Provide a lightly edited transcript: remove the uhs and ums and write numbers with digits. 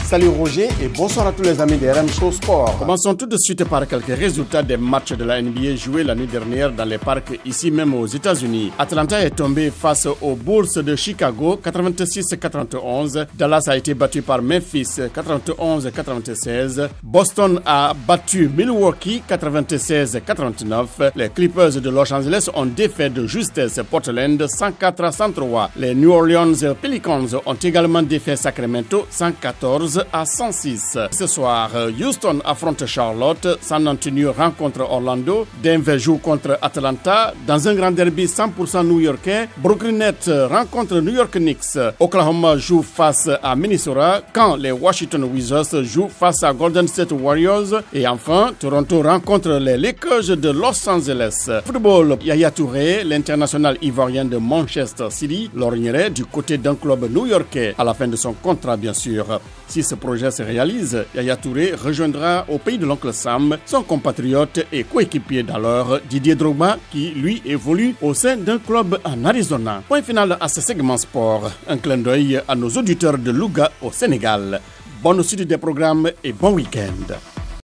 Salut Roger et bonsoir à tous les amis des RM Show Sport. Commençons tout de suite par quelques résultats des matchs de la NBA joués l'année dernière dans les parcs ici même aux États-Unis. Atlanta est tombé face aux Bulls de Chicago 86-91. Dallas a été battu par Memphis 91-96. Boston a battu Milwaukee 96-89. Les Clippers de Los Angeles ont défait de justesse Portland 104-103. Les New Orleans Pelicans ont également défait Sacramento 114-106. Ce soir, Houston affronte Charlotte, San Antonio rencontre Orlando, Denver joue contre Atlanta. Dans un grand derby 100% new-yorkais, Brooklyn Nets rencontre New York Knicks. Oklahoma joue face à Minnesota quand les Washington Wizards jouent face à Golden State Warriors. Et enfin, Toronto rencontre les Lakers de Los Angeles. Football, Yaya Touré, l'international ivoirien de Manchester City, lorgnerait du côté d'un club new-yorkais à la fin de son contrat bien sûr. Si ce projet se réalise, Yaya Touré rejoindra au pays de l'oncle Sam son compatriote et coéquipier d'alors Didier Drogba qui lui évolue au sein d'un club en Arizona. Point final à ce segment sport. Un clin d'œil à nos auditeurs de Louga au Sénégal. Bonne suite des programmes et bon week-end.